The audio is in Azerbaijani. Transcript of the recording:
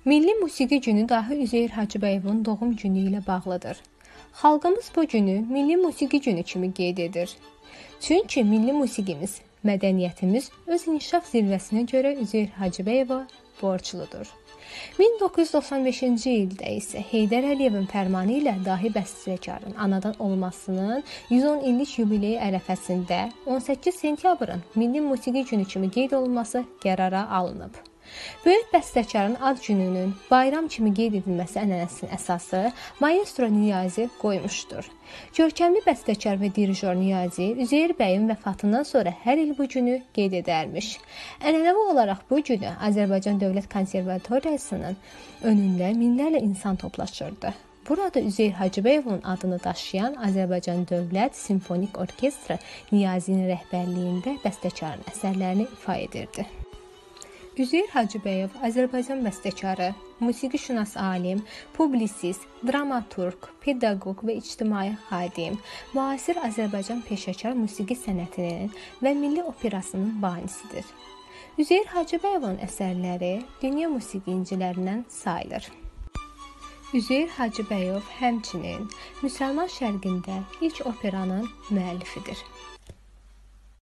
Milli Musiqi Günü dahi Üzeyir Hacıbəyovun doğum günü ilə bağlıdır. Xalqımız bu günü Milli Musiqi Günü kimi qeyd edir. Çünki milli musiqimiz, mədəniyyətimiz öz inkişaf zirvəsinə görə Üzeyir Hacıbəyova borcludur. 1995-ci ildə isə Heydər Əliyevin fərmanı ilə dahi bəstəkarın anadan olmasının 110 illik yubileyi ərəfəsində 18 sentyabrın Milli Musiqi Günü kimi qeyd olunması qərara alınıb. Böyük bəstəkarın ad gününün bayram kimi qeyd edilməsi ənənəsinin əsası Maestro Niyazi qoymuşdur. Görkəmli bəstəkar və dirijor Niyazi Üzeyir bəyin vəfatından sonra hər il bu günü qeyd edərmiş. Ənənəvi olaraq bu günü Azərbaycan Dövlət Konservatoriyasının önündə minlərlə insan toplaşırdı. Burada Üzeyir Hacıbəyovun adını daşıyan Azərbaycan Dövlət Simfonik Orkestri Niyazinin rəhbərliyində bəstəkarın əsərlərini ifa edirdi. Üzeyir Hacıbəyov Azərbaycan bəstəkarı, musiqişünas alim, publisist, dramaturq, pedaqoq və ictimai xadim, müasir Azərbaycan peşəkar musiqi sənətinin və milli operasının banisidir. Üzeyir Hacıbəyovun əsərləri dünya musiqincilərindən sayılır. Üzeyir Hacıbəyov həmçinin müsəlman şərqində ilk operanın müəllifidir.